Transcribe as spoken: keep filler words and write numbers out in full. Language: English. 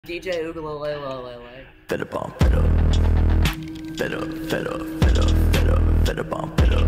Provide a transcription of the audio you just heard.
D J Oogalolele. Better bump it up. Better, better, better, better, better bump it up.